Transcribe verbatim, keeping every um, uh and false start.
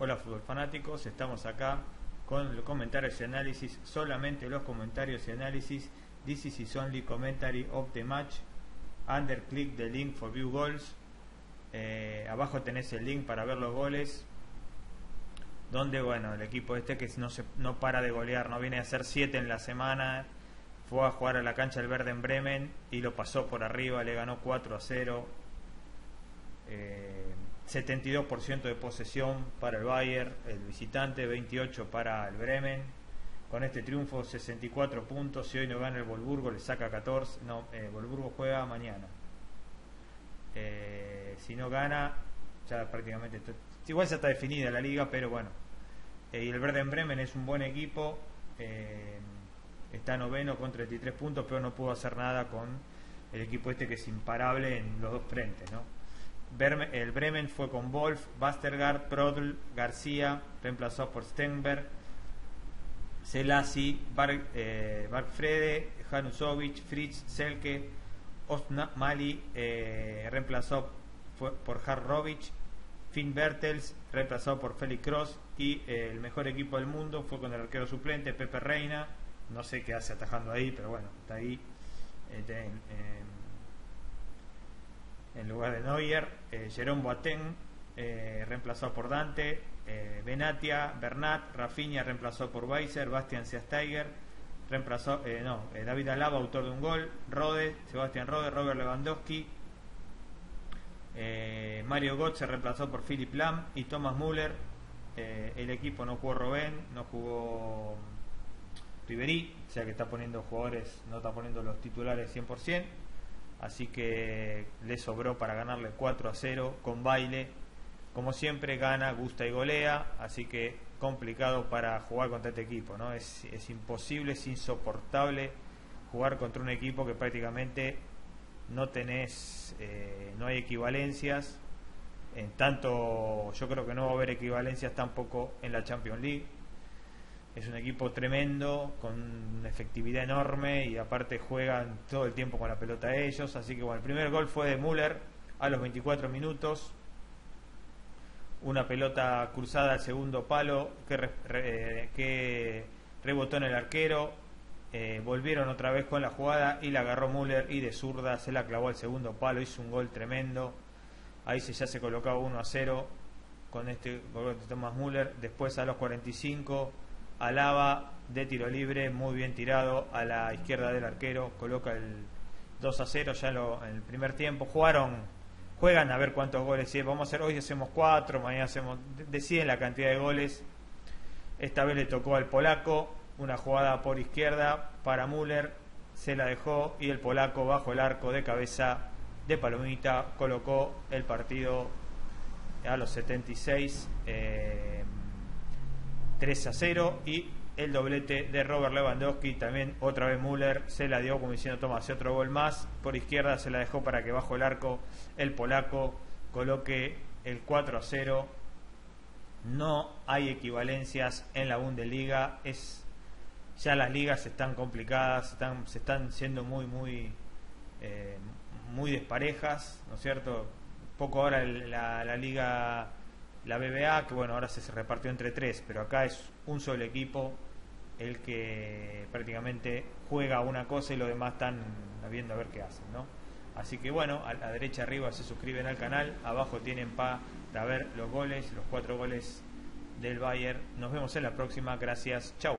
Hola fútbol fanáticos, estamos acá con los comentarios y análisis, solamente los comentarios y análisis. This is only commentary of the match. Under click the link for view goals. Eh, abajo tenés el link para ver los goles. Donde, bueno, el equipo este que no, se, no para de golear, no viene a hacer siete en la semana. Fue a jugar a la cancha del Verde en Bremen y lo pasó por arriba, le ganó cuatro a cero. Eh, setenta y dos por ciento de posesión para el Bayern, el visitante, veintiocho por ciento para el Bremen. Con este triunfo, sesenta y cuatro puntos. Si hoy no gana el Wolfsburgo, le saca catorce. No, el eh, Wolfsburgo juega mañana. Eh, si no gana, ya prácticamente. Igual ya está definida la liga, pero bueno. Eh, y el Werder Bremen es un buen equipo. Eh, está noveno con treinta y tres puntos, pero no pudo hacer nada con el equipo este que es imparable en los dos frentes, ¿no? El Bremen fue con Wolf, Bastergaard, Prodl, García, reemplazado por Stenberg, Selassie, Bar, eh, Bargfrede, Hanusovic, Fritz, Selke, Osmali, eh, reemplazado fue por Harrovic, Finn Bertels, reemplazado por Felix Cross, y eh, el mejor equipo del mundo fue con el arquero suplente Pepe Reina. No sé qué hace atajando ahí, pero bueno, está ahí. Eh, ten, eh, en lugar de Neuer, eh, Jerome Boateng, eh, reemplazado por Dante, eh, Benatia, Bernat, Rafinha, reemplazado por Weiser, Bastian Schweinsteiger, reemplazó, eh, no, eh, David Alaba, autor de un gol, Rode, Sebastián Rode, Robert Lewandowski, eh, Mario Götze, reemplazado por Philipp Lahm y Thomas Müller. Eh, el equipo no jugó Robben, no jugó Ribery, o sea que está poniendo jugadores, no está poniendo los titulares cien por ciento. Así que le sobró para ganarle cuatro a cero con baile. Como siempre, gana, gusta y golea. Así que complicado para jugar contra este equipo, ¿no? Es, es imposible, es insoportable jugar contra un equipo que prácticamente no tenés, eh, no hay equivalencias. En tanto, yo creo que no va a haber equivalencias tampoco en la Champions League. Es un equipo tremendo, con una efectividad enorme, y aparte juegan todo el tiempo con la pelota ellos. Así que bueno, el primer gol fue de Müller a los veinticuatro minutos. Una pelota cruzada al segundo palo que, re, re, que rebotó en el arquero. Eh, volvieron otra vez con la jugada y la agarró Müller y de zurda se la clavó al segundo palo. Hizo un gol tremendo. Ahí se, ya se colocaba uno a cero con este gol de Thomas Müller. Después a los cuarenta y cinco... Alaba de tiro libre, muy bien tirado a la izquierda del arquero, coloca el dos a cero ya lo, en el primer tiempo. Jugaron, juegan a ver cuántos goles, ¿sí? Vamos a hacer, hoy hacemos cuatro, mañana hacemos, deciden la cantidad de goles. Esta vez le tocó al polaco, una jugada por izquierda para Müller, se la dejó y el polaco bajo el arco de cabeza de palomita colocó el partido a los setenta y seis. Eh, tres a cero, y el doblete de Robert Lewandowski, también otra vez Müller se la dio como diciendo toma, hace otro gol más, por izquierda se la dejó para que bajo el arco el polaco coloque el cuatro a cero. No hay equivalencias en la Bundesliga, es ya las ligas están complicadas, están, se están siendo muy muy eh, muy desparejas, ¿no es cierto? Poco ahora la, la liga, la B B A, que bueno, ahora se repartió entre tres, pero acá es un solo equipo el que prácticamente juega una cosa y los demás están viendo a ver qué hacen, ¿no? Así que bueno, a la derecha arriba se suscriben al canal, abajo tienen para ver los goles, los cuatro goles del Bayern. Nos vemos en la próxima, gracias, chau.